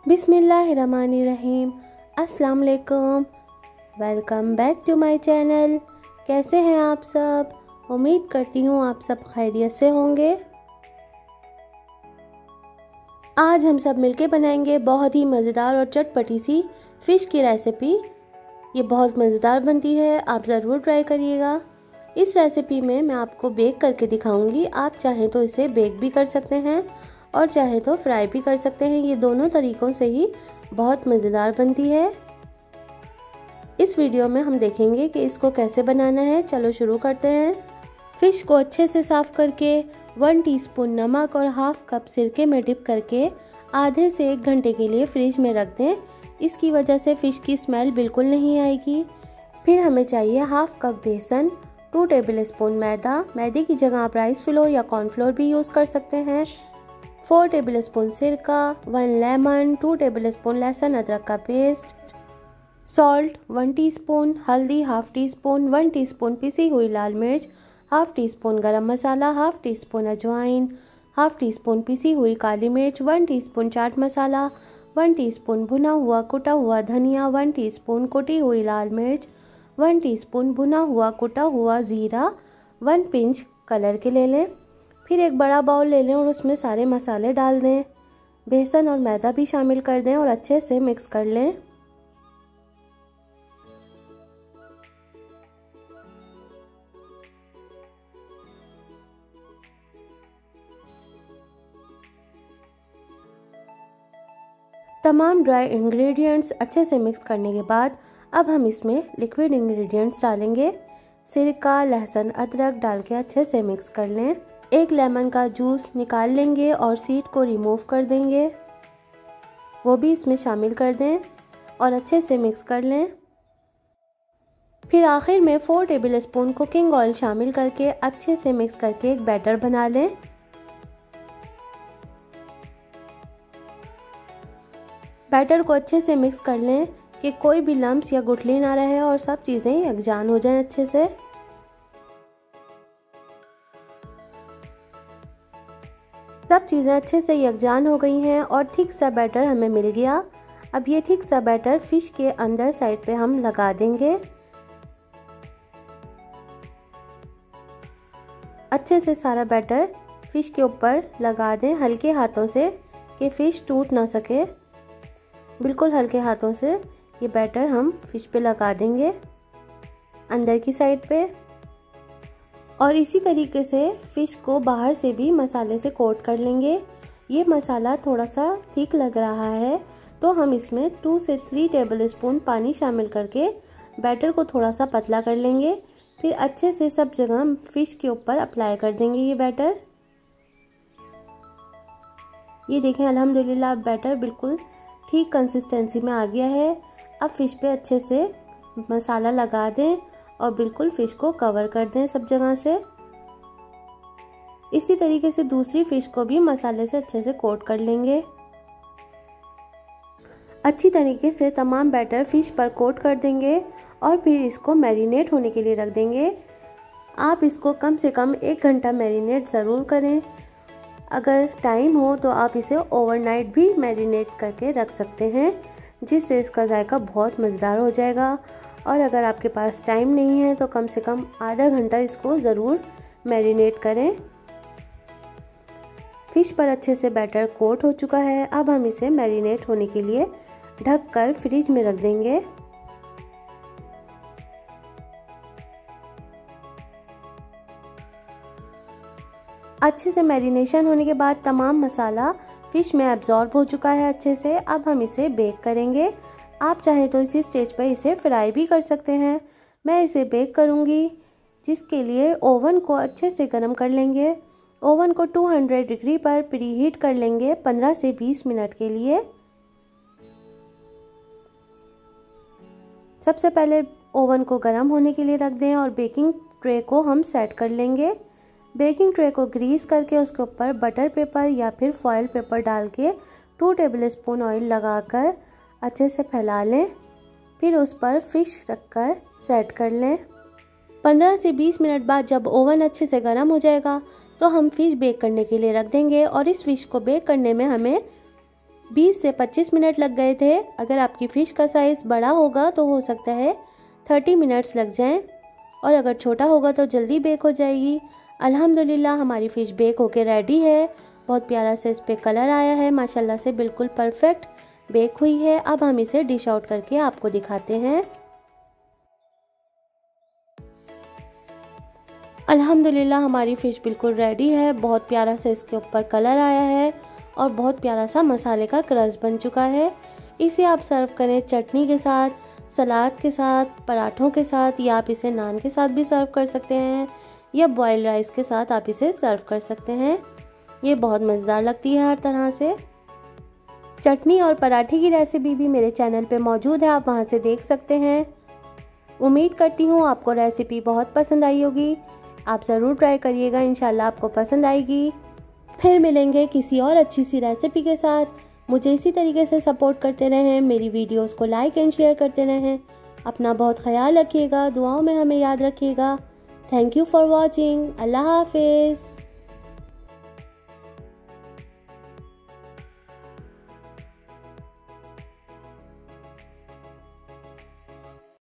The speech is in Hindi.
बिस्मिल्लाहिर्रहमानिर्रहीम। अस्सलाम वालेकुम। Welcome back to my channel. कैसे हैं आप सब? उम्मीद करती हूँ आप सब खैरियत से होंगे। आज हम सब मिलके बनाएंगे बहुत ही मज़ेदार और चटपटी सी फ़िश की रेसिपी। ये बहुत मज़ेदार बनती है, आप ज़रूर ट्राई करिएगा। इस रेसिपी में मैं आपको बेक करके दिखाऊंगी। आप चाहें तो इसे बेक भी कर सकते हैं और चाहे तो फ्राई भी कर सकते हैं। ये दोनों तरीक़ों से ही बहुत मज़ेदार बनती है। इस वीडियो में हम देखेंगे कि इसको कैसे बनाना है। चलो शुरू करते हैं। फ़िश को अच्छे से साफ़ करके 1 टीस्पून नमक और हाफ़ कप सिरके में डिप करके आधे से 1 घंटे के लिए फ्रिज में रख दें। इसकी वजह से फ़िश की स्मेल बिल्कुल नहीं आएगी। फिर हमें चाहिए हाफ़ कप बेसन, 2 टेबल स्पून मैदा। मैदे की जगह आप राइस फ्लोर या कॉर्नफ्लोर भी यूज़ कर सकते हैं। 4 टेबल स्पून सिरका, 1 लेमन, 2 टेबल स्पून लहसुन अदरक का पेस्ट, सॉल्ट 1 टीस्पून, हल्दी हाफ़ टी स्पून, 1 टीस्पून पिसी हुई लाल मिर्च, half teaspoon garam masala, half teaspoon अजवाइन, हाफ़ टी स्पून पिसी हुई काली मिर्च, 1 टीस्पून चाट मसाला, 1 टीस्पून भुना हुआ कुटा हुआ धनिया, 1 टीस्पून कुटी हुई लाल मिर्च, 1 टीस्पून भुना हुआ कुटा हुआ ज़ीरा, 1 पिंच कलर के ले लें। फिर एक बड़ा बाउल ले लें और उसमें सारे मसाले डाल दें। बेसन और मैदा भी शामिल कर दें और अच्छे से मिक्स कर लें। तमाम ड्राई इंग्रेडिएंट्स अच्छे से मिक्स करने के बाद अब हम इसमें लिक्विड इंग्रेडिएंट्स डालेंगे। सिरका, लहसुन अदरक डाल के अच्छे से मिक्स कर लें। 1 लेमन का जूस निकाल लेंगे और सीड को रिमूव कर देंगे, वो भी इसमें शामिल कर दें और अच्छे से मिक्स कर लें। फिर आखिर में 4 टेबल स्पून कुकिंग ऑयल शामिल करके अच्छे से मिक्स करके एक बैटर बना लें। बैटर को अच्छे से मिक्स कर लें कि कोई भी लम्स या गुठली ना रहे और सब चीज़ें यकजान हो जाएं अच्छे से। सब चीज़ें अच्छे से यकजान हो गई हैं और थिक सा बैटर हमें मिल गया। अब ये थिक सा बैटर फ़िश के अंदर साइड पे हम लगा देंगे। अच्छे से सारा बैटर फ़िश के ऊपर लगा दें हल्के हाथों से कि फ़िश टूट ना सके। बिल्कुल हल्के हाथों से ये बैटर हम फ़िश पे लगा देंगे अंदर की साइड पे। और इसी तरीके से फ़िश को बाहर से भी मसाले से कोट कर लेंगे। ये मसाला थोड़ा सा थिक लग रहा है तो हम इसमें 2 से 3 टेबल स्पून पानी शामिल करके बैटर को थोड़ा सा पतला कर लेंगे। फिर अच्छे से सब जगह फ़िश के ऊपर अप्लाई कर देंगे ये बैटर। ये देखें अल्हम्दुलिल्लाह अब बैटर बिल्कुल ठीक कंसिस्टेंसी में आ गया है। अब फ़िश पे अच्छे से मसाला लगा दें और बिल्कुल फ़िश को कवर कर दें सब जगह से। इसी तरीके से दूसरी फ़िश को भी मसाले से अच्छे से कोट कर लेंगे। अच्छी तरीके से तमाम बैटर फ़िश पर कोट कर देंगे और फिर इसको मैरिनेट होने के लिए रख देंगे। आप इसको कम से कम 1 घंटा मैरिनेट ज़रूर करें। अगर टाइम हो तो आप इसे ओवरनाइट भी मैरिनेट करके रख सकते हैं, जिससे इसका जायका बहुत मज़ेदार हो जाएगा। और अगर आपके पास टाइम नहीं है तो कम से कम आधा घंटा इसको ज़रूर मैरिनेट करें। फ़िश पर अच्छे से बैटर कोट हो चुका है। अब हम इसे मैरिनेट होने के लिए ढक कर फ्रिज में रख देंगे। अच्छे से मैरिनेशन होने के बाद तमाम मसाला फ़िश में एब्जॉर्ब हो चुका है अच्छे से। अब हम इसे बेक करेंगे। आप चाहें तो इसी स्टेज पर इसे फ्राई भी कर सकते हैं। मैं इसे बेक करूंगी, जिसके लिए ओवन को अच्छे से गर्म कर लेंगे। ओवन को 200 डिग्री पर प्रीहीट कर लेंगे 15 से 20 मिनट के लिए। सबसे पहले ओवन को गर्म होने के लिए रख दें और बेकिंग ट्रे को हम सेट कर लेंगे। बेकिंग ट्रे को ग्रीस करके उसके ऊपर बटर पेपर या फिर फॉयल पेपर डाल के 2 टेबल स्पून ऑयल लगाकर अच्छे से फैला लें। फिर उस पर फ़िश रखकर सेट कर लें। 15 से 20 मिनट बाद जब ओवन अच्छे से गर्म हो जाएगा तो हम फ़िश बेक करने के लिए रख देंगे। और इस फ़िश को बेक करने में हमें 20 से 25 मिनट लग गए थे। अगर आपकी फ़िश का साइज़ बड़ा होगा तो हो सकता है 30 मिनट्स लग जाएं, और अगर छोटा होगा तो जल्दी बेक हो जाएगी। अल्हम्दुलिल्लाह हमारी फ़िश बेक होके रेडी है। बहुत प्यारा से इस पे कलर आया है, माशाल्लाह से बिल्कुल परफेक्ट बेक हुई है। अब हम इसे डिश आउट करके आपको दिखाते हैं। अल्हम्दुलिल्लाह हमारी फ़िश बिल्कुल रेडी है। बहुत प्यारा सा इसके ऊपर कलर आया है और बहुत प्यारा सा मसाले का क्रश बन चुका है। इसे आप सर्व करें चटनी के साथ, सलाद के साथ, पराठों के साथ, या आप इसे नान के साथ भी सर्व कर सकते हैं, या बॉइल्ड राइस के साथ आप इसे सर्व कर सकते हैं। ये बहुत मज़ेदार लगती है हर तरह से। चटनी और पराठे की रेसिपी भी मेरे चैनल पे मौजूद है, आप वहाँ से देख सकते हैं। उम्मीद करती हूँ आपको रेसिपी बहुत पसंद आई होगी। आप ज़रूर ट्राई करिएगा, इंशाल्लाह आपको पसंद आएगी। फिर मिलेंगे किसी और अच्छी सी रेसिपी के साथ। मुझे इसी तरीके से सपोर्ट करते रहें, मेरी वीडियोस को लाइक एंड शेयर करते रहें। अपना बहुत ख्याल रखिएगा, दुआओं में हमें याद रखिएगा। Thank you for watching. अल्लाह हाफिज़।